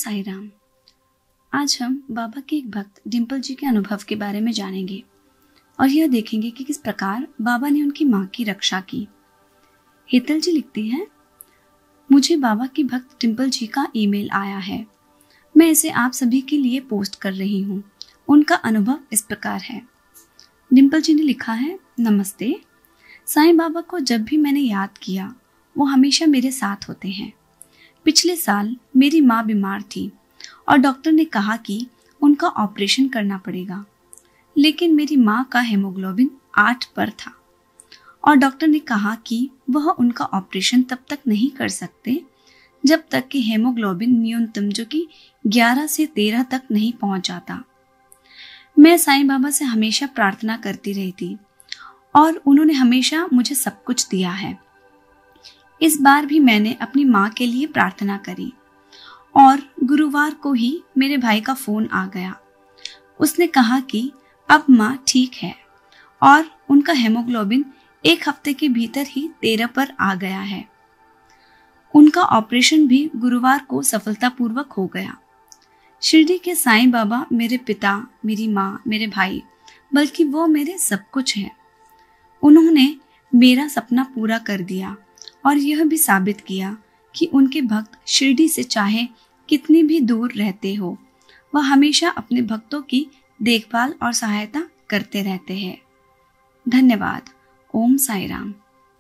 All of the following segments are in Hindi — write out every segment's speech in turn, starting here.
साई राम। आज हम बाबा के एक भक्त डिम्पल जी के अनुभव के बारे में जानेंगे और यह देखेंगे कि किस प्रकार बाबा ने उनकी मां की रक्षा की। हेतल जी लिखती हैं, मुझे बाबा की भक्त डिम्पल जी का ईमेल आया है। मैं इसे आप सभी के लिए पोस्ट कर रही हूँ। उनका अनुभव इस प्रकार है। डिम्पल जी ने लिखा है, नमस्ते। साईं बाबा को जब भी मैंने याद किया वो हमेशा मेरे साथ होते हैं। पिछले साल मेरी माँ बीमार थी और डॉक्टर ने कहा कि उनका ऑपरेशन करना पड़ेगा, लेकिन मेरी माँ का हेमोग्लोबिन 8 पर था और डॉक्टर ने कहा कि वह उनका ऑपरेशन तब तक नहीं कर सकते जब तक कि हेमोग्लोबिन न्यूनतम जो कि 11 से 13 तक नहीं पहुंच जाता। मैं साईं बाबा से हमेशा प्रार्थना करती रही थी और उन्होंने हमेशा मुझे सब कुछ दिया है। इस बार भी मैंने अपनी माँ के लिए प्रार्थना करी और गुरुवार को ही मेरे भाई का फोन आ गया। उसने कहा कि अब माँ ठीक है और उनका हेमोग्लोबिन 1 हफ्ते के भीतर ही 13 पर आ गया है। उनका ऑपरेशन भी गुरुवार को सफलतापूर्वक हो गया। शिरडी के साईं बाबा मेरे पिता, मेरी माँ, मेरे भाई, बल्कि वो मेरे सब कुछ हैं। उन्होंने मेरा सपना पूरा कर दिया और यह भी साबित किया कि उनके भक्त शिरडी से चाहे कितनी भी दूर रहते हो, वह हमेशा अपने भक्तों की देखभाल और सहायता करते रहते हैं। धन्यवाद। ओम Sai Ram.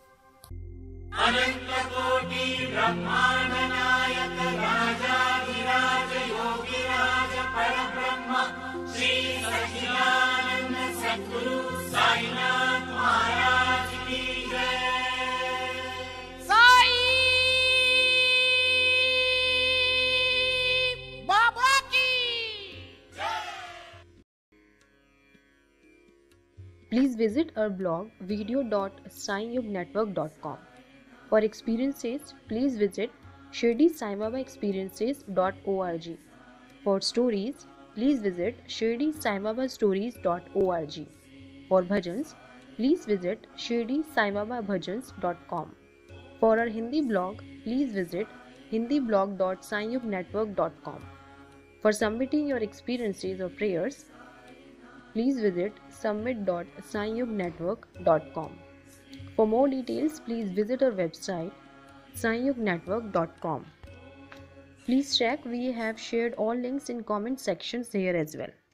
Please visit our blog video.sainyugnetwork.com. For experiences, please visit shirdisaibabaexperiences.org. For stories, please visit shirdisaibabastories.org. For bhajans, please visit shirdisaibababhajans.com. For our Hindi blog, please visit hindiblog.sainyugnetwork.com. For submitting your experiences or prayers, please visit submit.sainyugnetwork.com. For more details, please visit our website sainyugnetwork.com. Please check, we have shared all links in comment sections here as well.